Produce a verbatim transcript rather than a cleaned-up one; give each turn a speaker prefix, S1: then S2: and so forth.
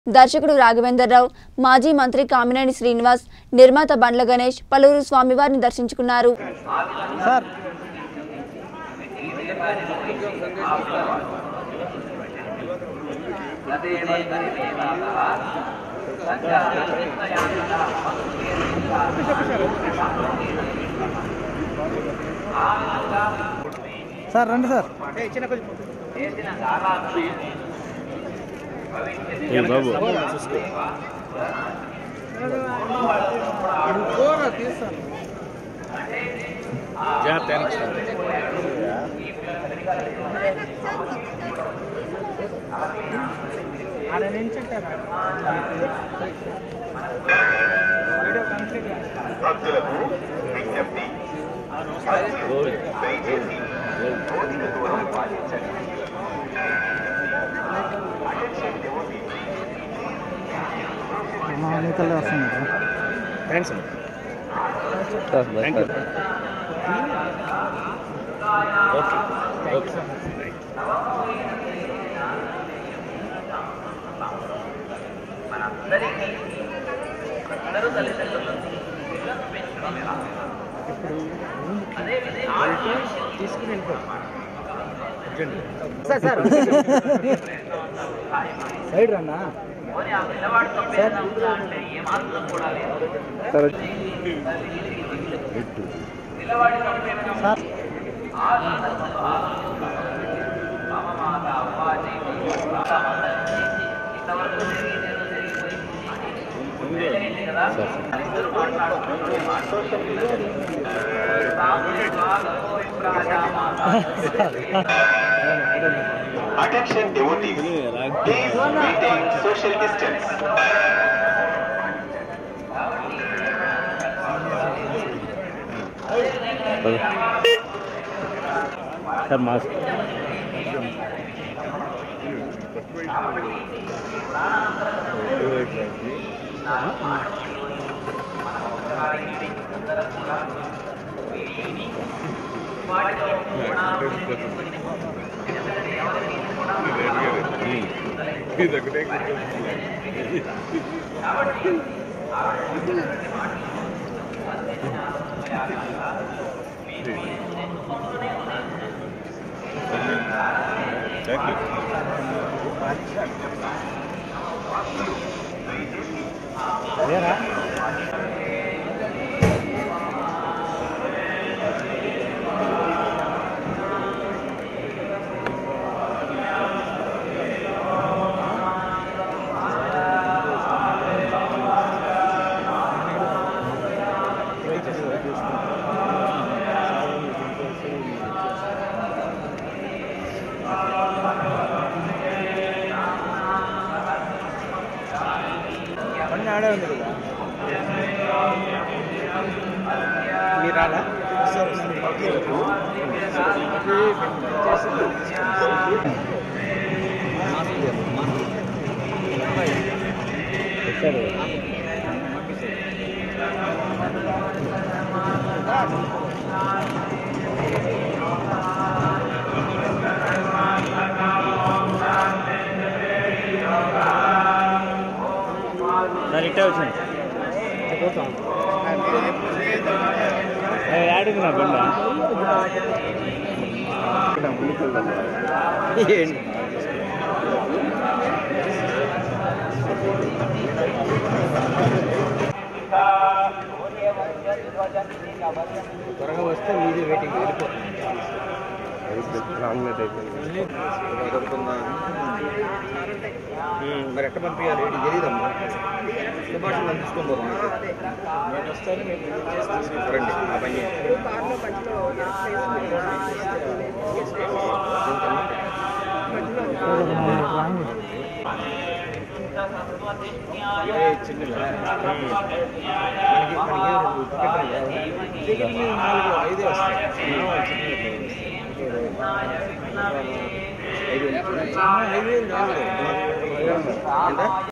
S1: దర్శకుడు రాఘవేంద్రరావు, మాజీ మంత్రి కామినేని శ్రీనివాస్, నిర్మాత బండ్ల గణేష్ పలువురు స్వామివారిని దర్శించుకున్నారు.
S2: సార్ సార్ రండి సార్.
S3: బాబు
S2: నీకల్లే వస్తుంది.
S3: థ్యాంక్స్ ఓకే ఓకే తీసుకుని
S2: సార్ సార్ సైడ్ రన్నా sir sir
S4: Attention devotees, please maintain social distance.
S3: Sir, mask. Thank you.
S2: అదేరా ఆడే ఉంది కదా మీరు రాలా
S3: సార్ ఇట్టే వచ్చింది యాడికి నా బండ
S2: త్వరగా వస్తే మీది వెయిటింగ్ వెళ్ళిపోతుంది. మరి ఎట్ట పంపించాలి ఏంటి తెలియదమ్మా. శుభాషం మనం తీసుకొని పోతాం. రండి ఆ పని చిన్న ఐదే వస్తాయి. ఐదు వేలు ఐదు వేలు